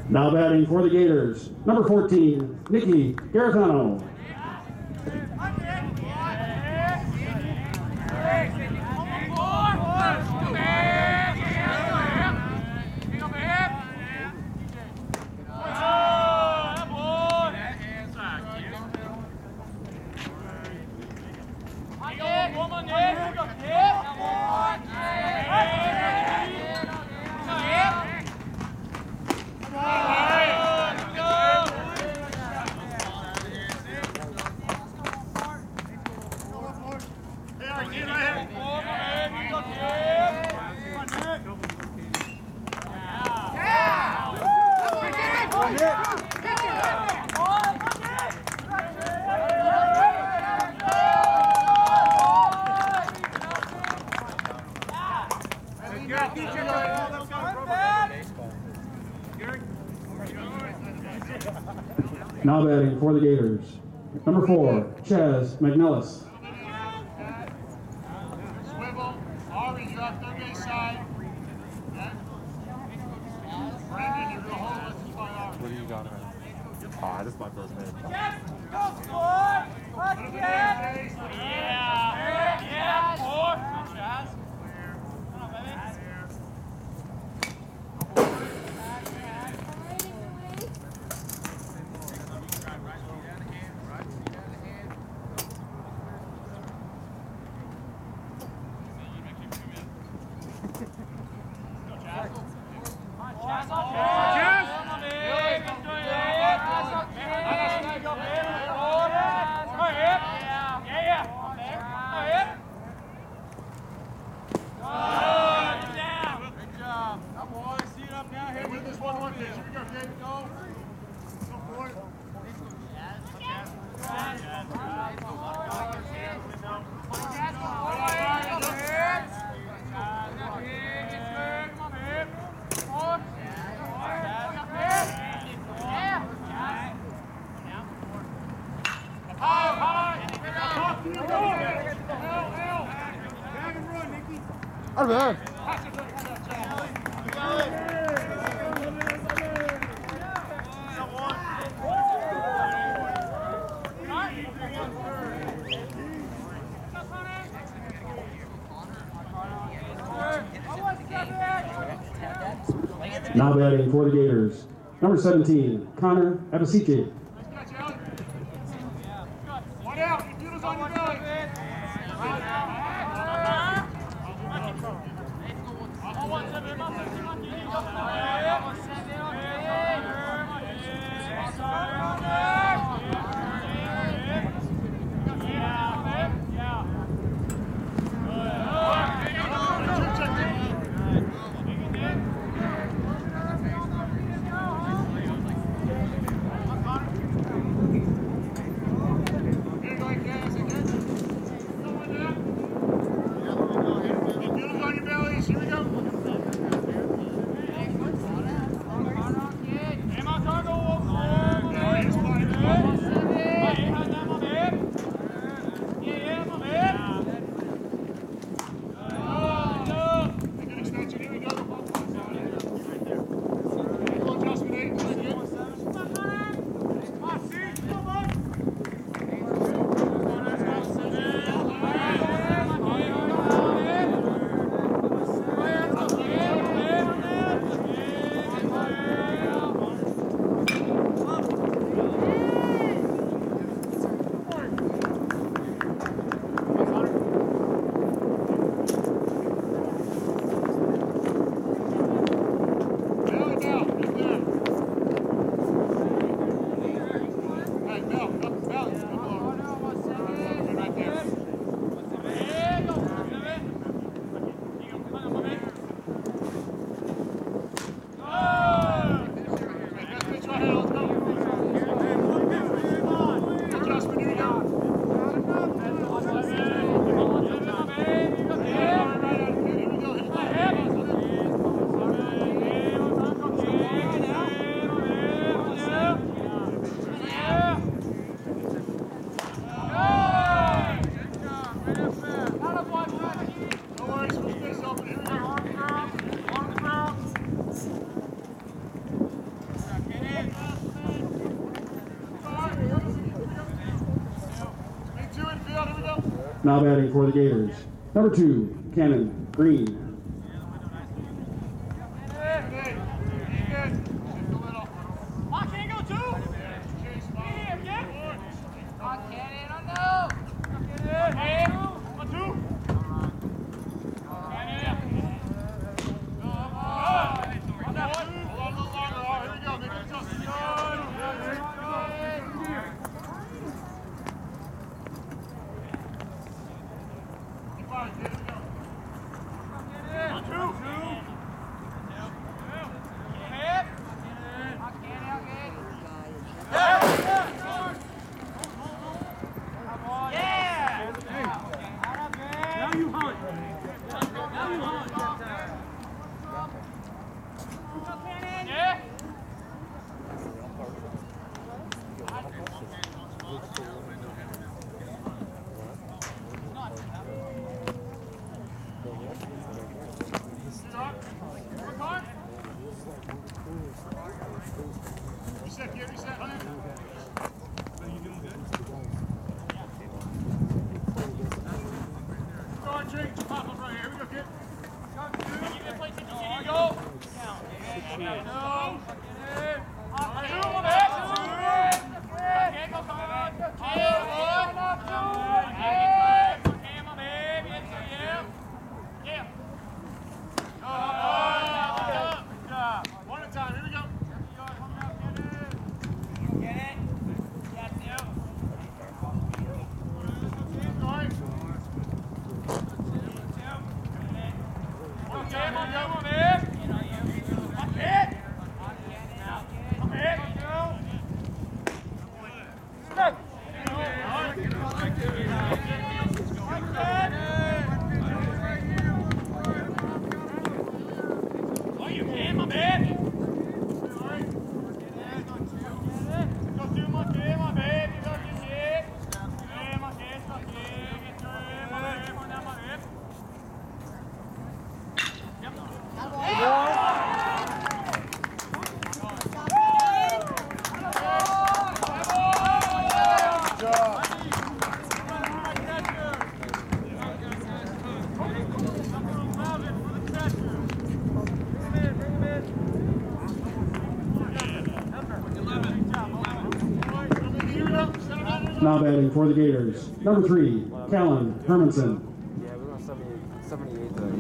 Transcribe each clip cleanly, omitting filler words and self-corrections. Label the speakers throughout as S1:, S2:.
S1: Now batting for the Gators, number 14, Nikki Garitano. Now batting for the Gators, number 4, Chaz McNellis.
S2: Swivel, orange, you're off third base side. Brandon, you're gonna hold us by orange.
S3: What do you got, man? Oh, this is my first minute.
S4: Yes! Go score! Let's get! Yeah! Four! Chaz. Come on, baby.
S3: Out of there.
S1: Now batting for the Gators, number 17, Connor Abasici.
S2: One out, your doodle's on your belly. Doodle's on your bellies, here we go.
S1: Now batting for the Gators. Number 2, Cannon Green.
S4: Lock in, go two. Here, get. On Cannon, on no. Hey, on two. Cannon. On that one.
S2: Hold on a little longer. All right, here we go. Make it adjustment. Keep on, get it, go.
S4: On two. Hit. On Cannon, on Cannon. Yeah. Now you hunt. Now you hunt. Yeah.
S2: Reset, get reset, honey. Go on, Jake. Pop up right here. Here we go, kid.
S4: Go.
S2: One at a time. Here we go. All right.
S1: Now batting for the Gators. Number 3, Callan Hermanson.
S3: Yeah, we're on 78 though.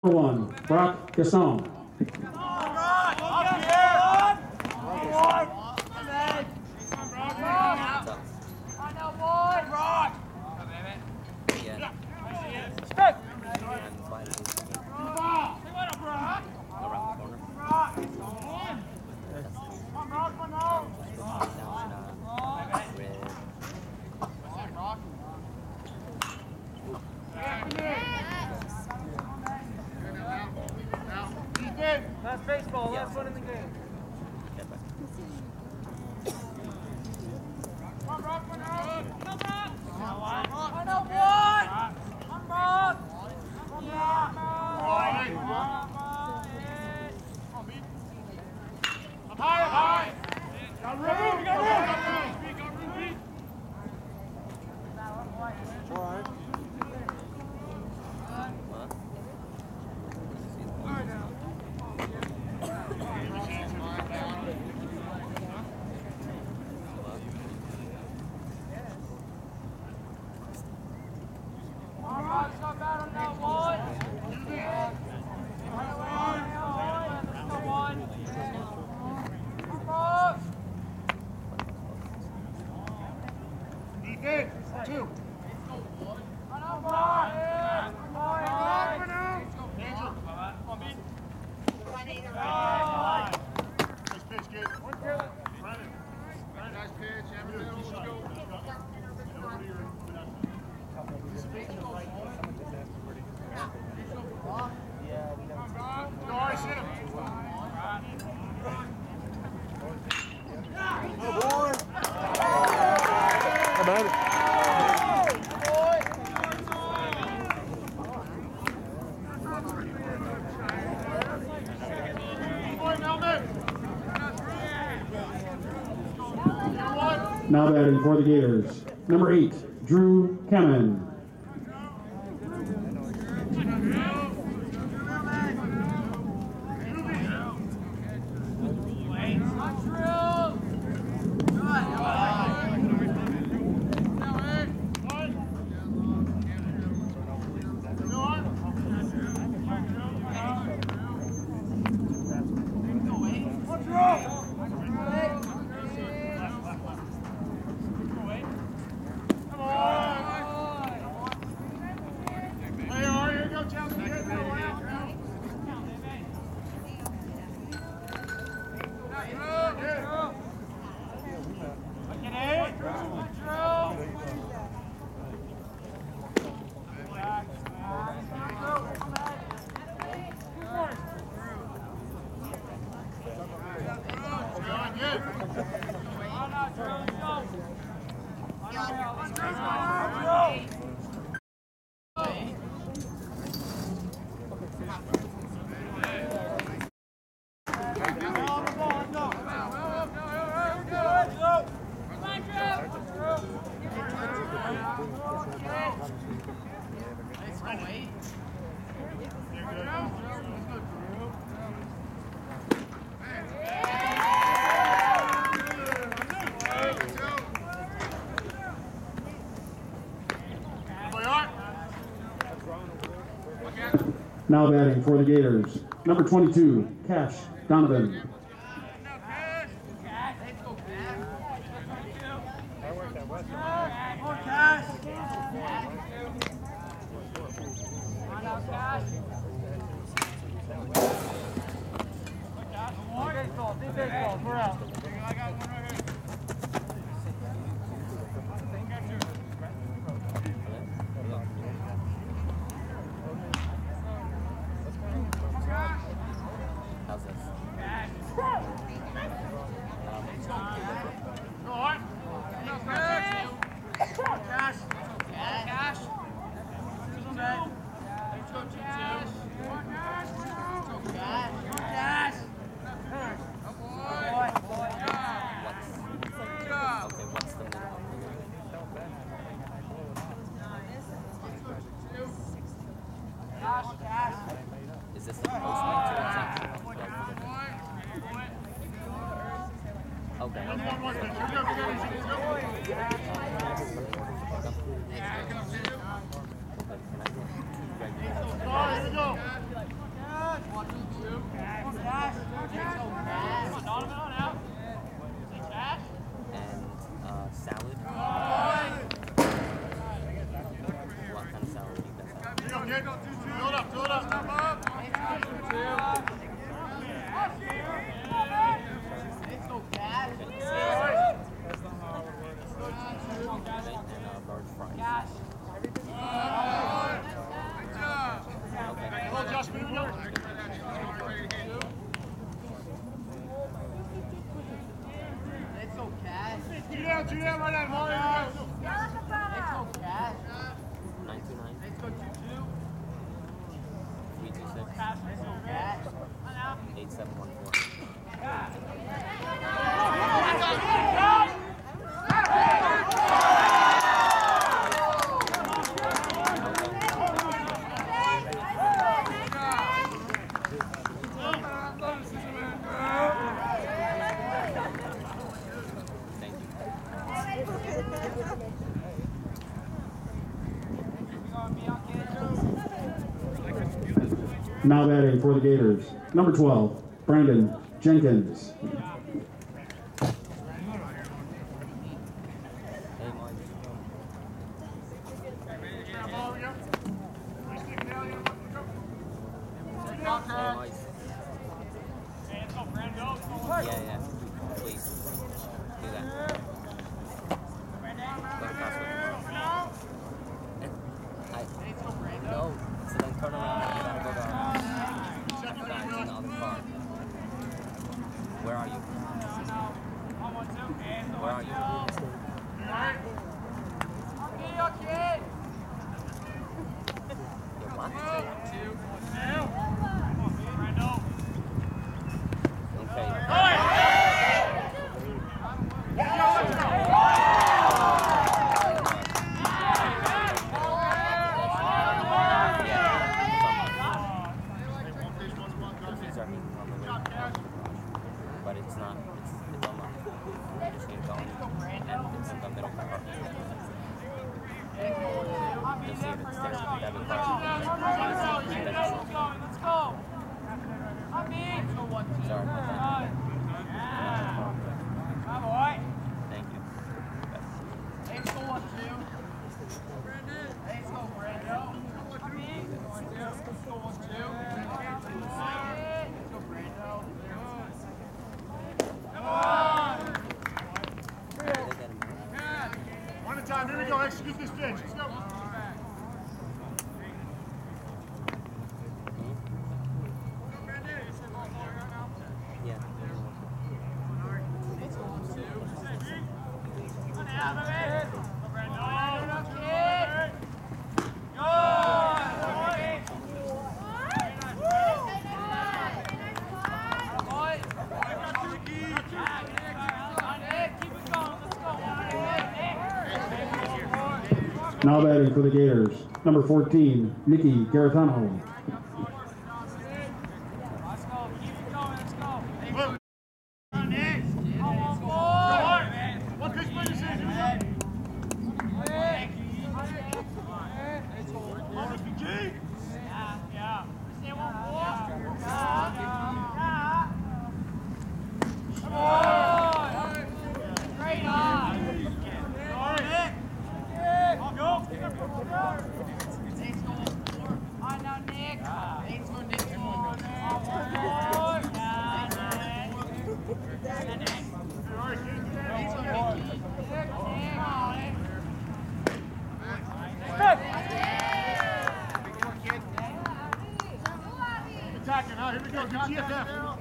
S1: 1, Brock Gaston.
S3: Last baseball, last one in the game. Now batting for the Gators, number 8, Drew Kamen. Now batting for the Gators, number 22, Cash Donovan. We're out.
S4: Cash.
S2: Hello, Josh, here we go.
S4: Let's go, Cash.
S2: Two down, right on, Molly. Here we go.
S4: Let's go, Cash.
S5: 929
S4: Let's go, 2-2.
S5: 326
S4: Cash, let's go, Cash.
S5: 8714. Thank you.
S3: Now batting for the Gators, number 12, Brandon Jenkins.
S5: Hey, Mike.
S2: Ball, we go. We stick it out, yeah, go.
S5: Hey, Mike.
S2: Hey, let's go, Brando.
S5: Yeah. Please. Do that. Go across with him. No. So then turn around. You gotta go down. Guys in the other car. Where are you? Where are you?
S4: Okay.
S5: You're what? Okay. But it's not. It's unlocked. You just need to go in, and it's in the middle part. You'll see it. It's there. Debit card.
S4: Let's go.
S5: Sorry about that.
S4: Come on.
S5: Thank you.
S4: Let's go, 1-2. Let's go, Brando. Let's go, 1-2. Let's go, Brando. Come on.
S2: One at a time, here we go, execute this pitch. Let's go.
S5: Yeah.
S4: Let's go, 1-2. Have it. Brando. Kid.
S3: Now batting for the Gators, number 14, Nikki Garitano.
S4: Let's go. Keep it going. Let's go.
S2: Look. One pitch, please. Here we go. RPG.
S4: Yeah. Stay 1-4. Come on. Straight on. Let's go. On now, Nick. Let's go, Nick.
S2: Attacking, huh? Here we go. Good GFF.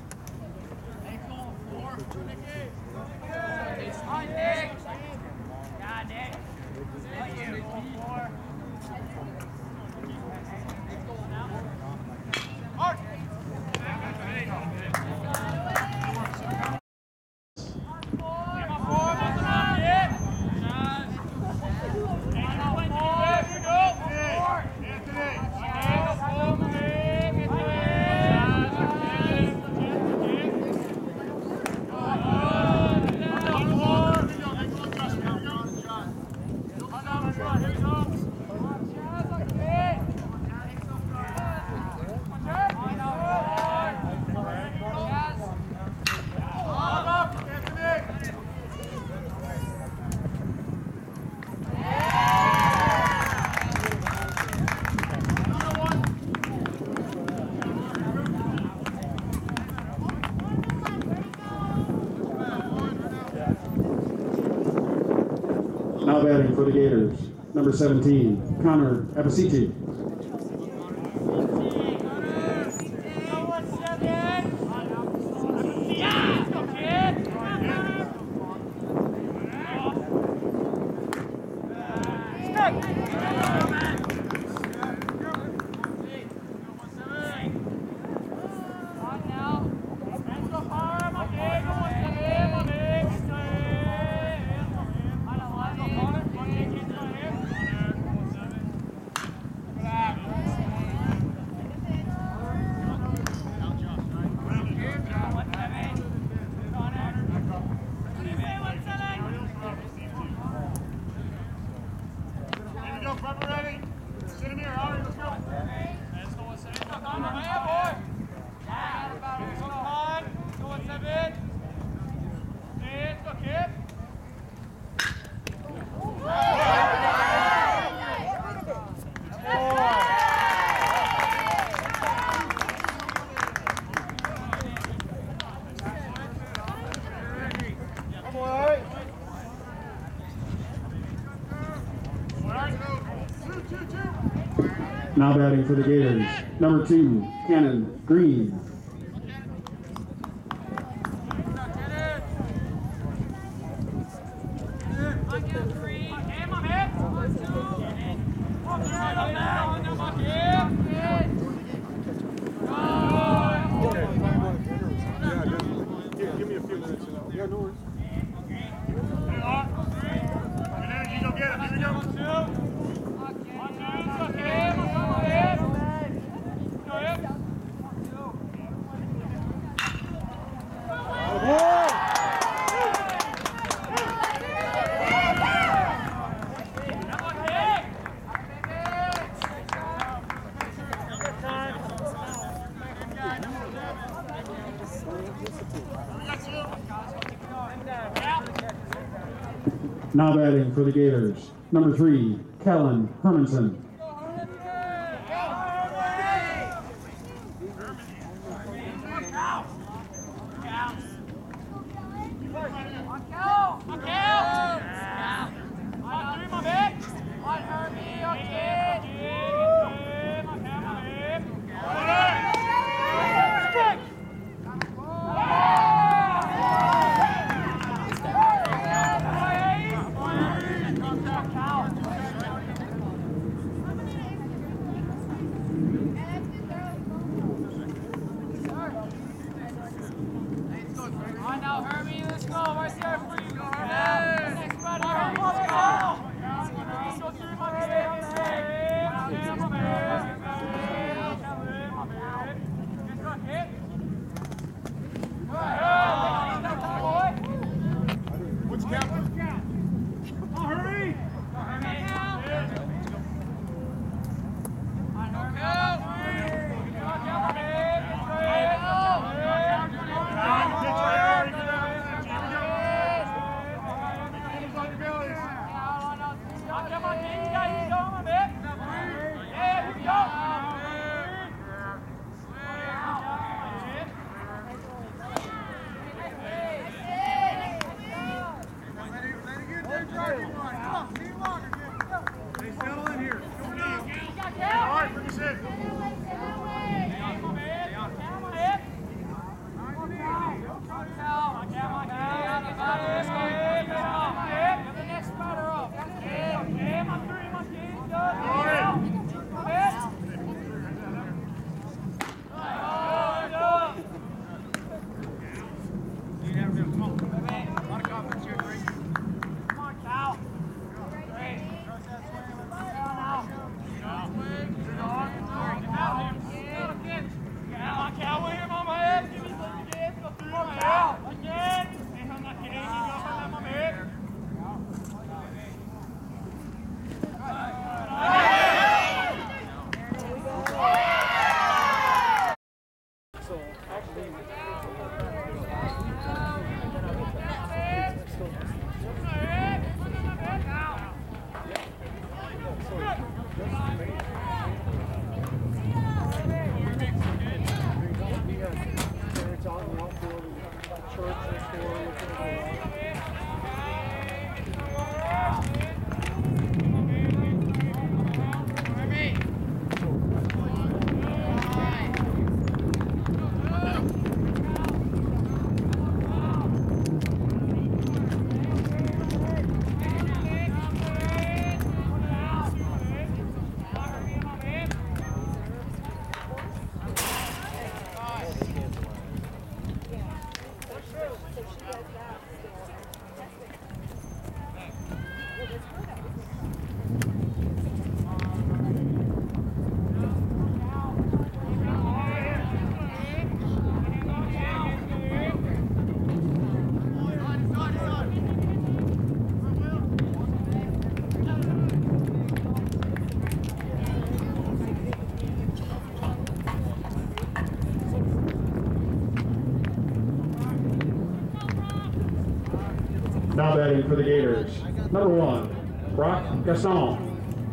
S4: On Nick. Yeah, Nick.
S2: Anthony.
S3: Now batting for the Gators, number 17, Connor Abasici. Now batting for the Gators, number 2, Cannon Green.
S2: Give me a few minutes. Yeah, no worries. Energy, go get him. Here we go.
S3: Now batting for the Gators, number 3, Kellen Hermanson.
S4: Come on, Cal. Great.
S1: batting for the Gators, number 1, Brock Gaston.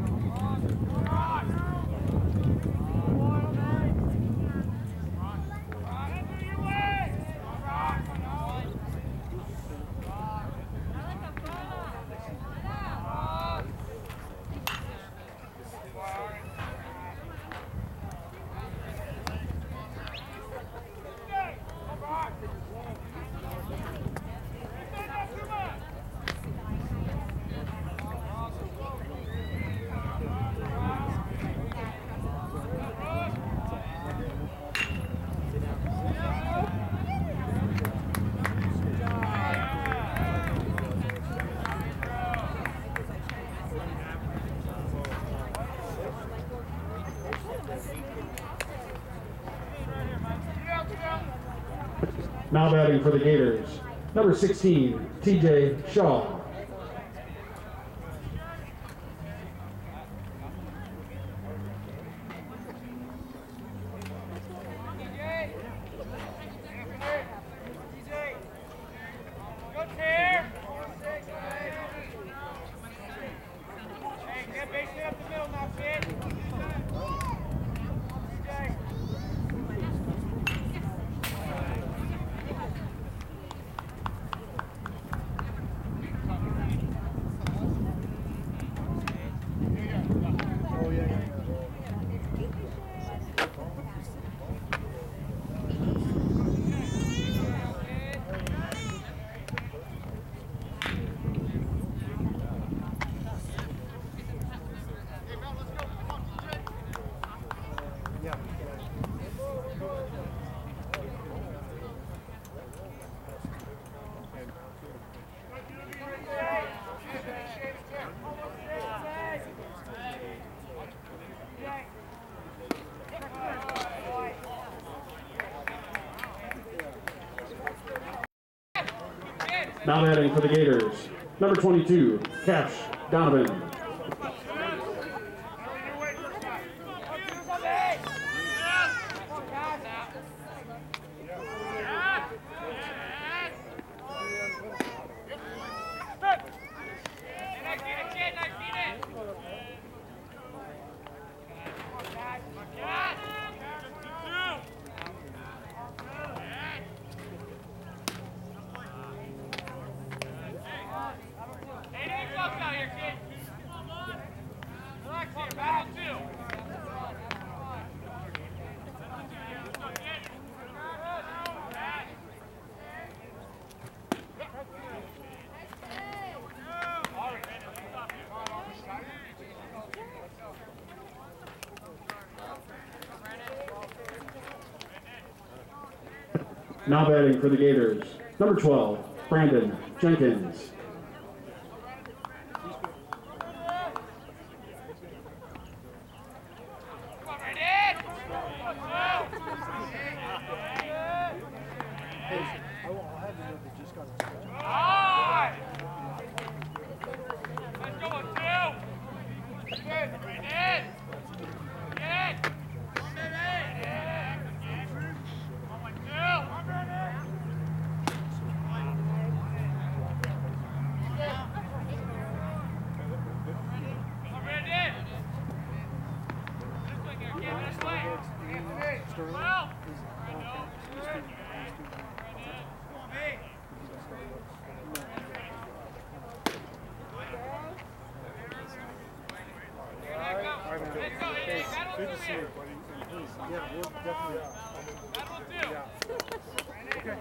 S1: Now batting for the Gators, number 16, TJ Shaw. Now batting for the Gators, number 22, Cash Donovan. Now batting for the Gators, number 12, Brandon Jenkins.
S2: Good to see you, buddy. Yeah, we'll definitely. That'll do. Yeah. Okay.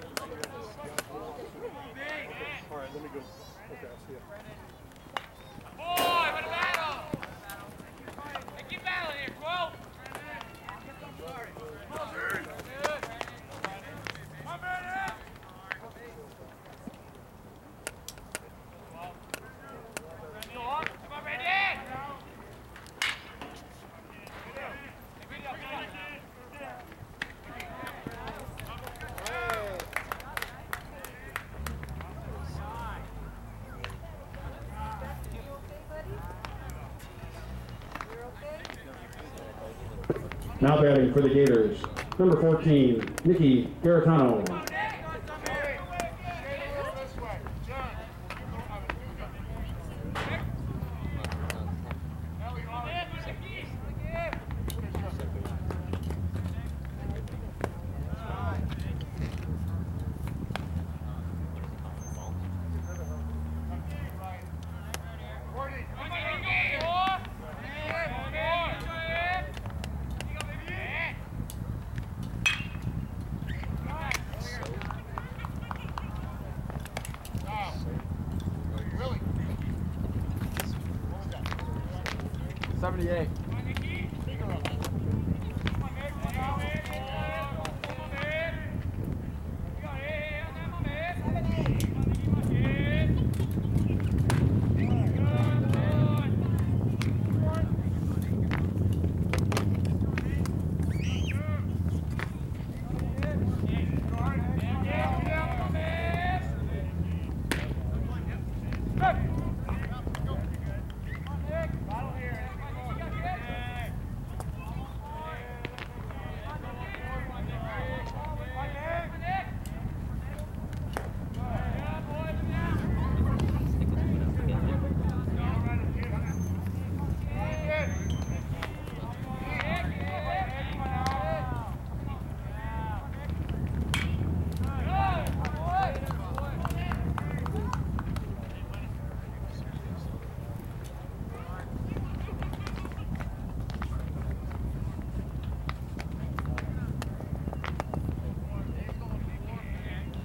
S2: All right, let me go. Okay, I'll see you.
S4: Boy, what a battle! Hey, keep battling here, Quill. Come in. Come on, ready?
S1: Now batting for the Gators, number 14, Nikki Garitano.
S2: 78.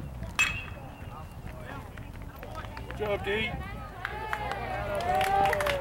S2: Good job, D.